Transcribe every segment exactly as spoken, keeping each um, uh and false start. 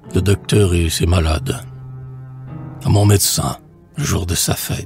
le docteur et ses malades, à mon médecin, le jour de sa fête.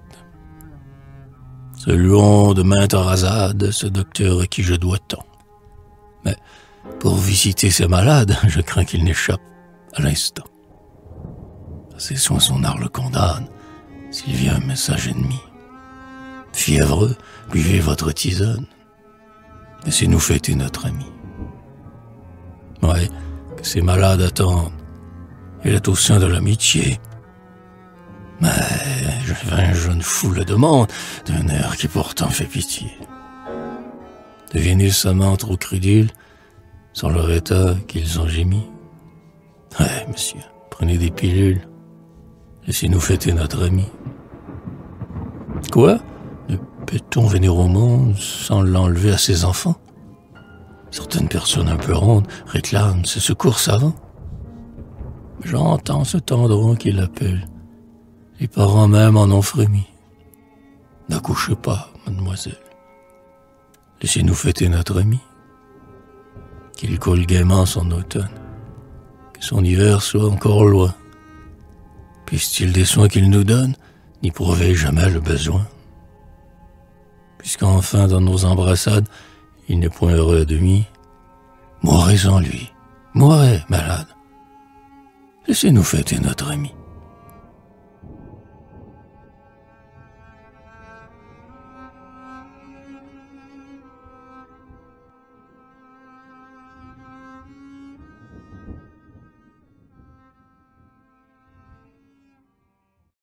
Saluons de mainte rasade ce docteur à qui je dois tant. Mais pour visiter ses malades, je crains qu'il n'échappe à l'instant. À ses soins, son art le condamne, s'il vient un message ennemi. Fiévreux, buvez votre tisane, laissez-nous fêter notre ami. Ouais, que ces malades attendent, il est au sein de l'amitié. Mais un jeune fou le demande, d'un air qui pourtant fait pitié. Deviennent-ils seulement trop crédules, sans leur état qu'ils ont gémi? Ouais, monsieur, prenez des pilules, laissez-nous fêter notre ami. Quoi? Ne peut-on venir au monde sans l'enlever à ses enfants? Certaines personnes un peu rondes réclament ce secours savant. J'entends ce tendron qui l'appelle. Les parents même en ont frémi. N'accouchez pas, mademoiselle. Laissez-nous fêter notre ami. Qu'il coule gaiement son automne. Que son hiver soit encore loin. Puisse-t-il des soins qu'il nous donne, n'y prouver jamais le besoin. Puisqu'enfin dans nos embrassades, il n'est point heureux à demi, mourez en lui, mourez, malade. Laissez-nous fêter notre ami.